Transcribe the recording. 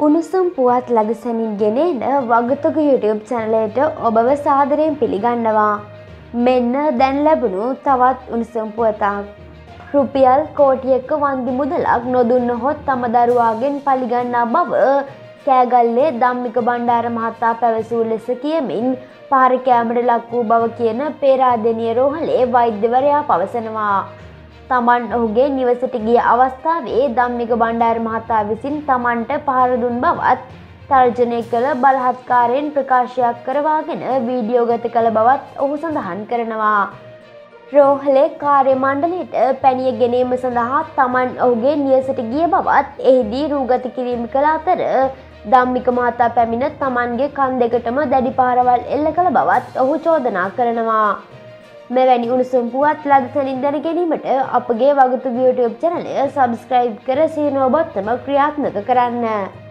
උණුසුම් පුවත් ලදසැනින් ගෙනෙන වගතුග YouTube චැනලයට ඔබව සාදරයෙන් පිළිගන්නවා. මෙන්න දැන් ලැබුණු තවත් උණුසුම් පුවතක්. රුපියල් කෝටියක වන්දි මුදලක් නොදුන්නහොත් තම දරුවාගෙන් පලිගන්නා බව කෑගල්ලේ ධම්මික බණ්ඩාර මහතා පැවසූ ලෙස කියමින් පහර කෑමට ලක් වූ බව කියන පේරාදෙණිය රෝහලේ වෛද්‍යවරයා පවසනවා. තමන් ඔහුගේ නිවසට ගිය අවස්ථාවේ ධම්මික බණ්ඩාර මහතා විසින් තමන්ට පහර දුන් බවත් තර්ජනය කළ බලහත්කාරයෙන් ප්‍රකාශයක් කරවාගෙන වීඩියෝගත කළ බවත් ඔහු සඳහන් කරනවා. රෝහලේ කාර්ය මණ්ඩලයට පැනිය ගැනීම සඳහා තමන් ඔහුගේ නිවසට ගිය බවත් එහිදී රූගත කිරීම කළ අතර ධම්මික මහතා පැමිණ තමන්ගේ කන් දෙකටම දැඩි පහරවල් එල්ල කළ බවත් ඔහු චෝදනා කරනවා. මෙවැනි උණුසුම් පුවත් ලදසැනින් දැන ගැනීමට අපගේ වගතුග YouTube චැනලය සබස්ක්‍රයිබ් කර සීනුව බොත්තම ක්‍රියාත්මක කරන්න.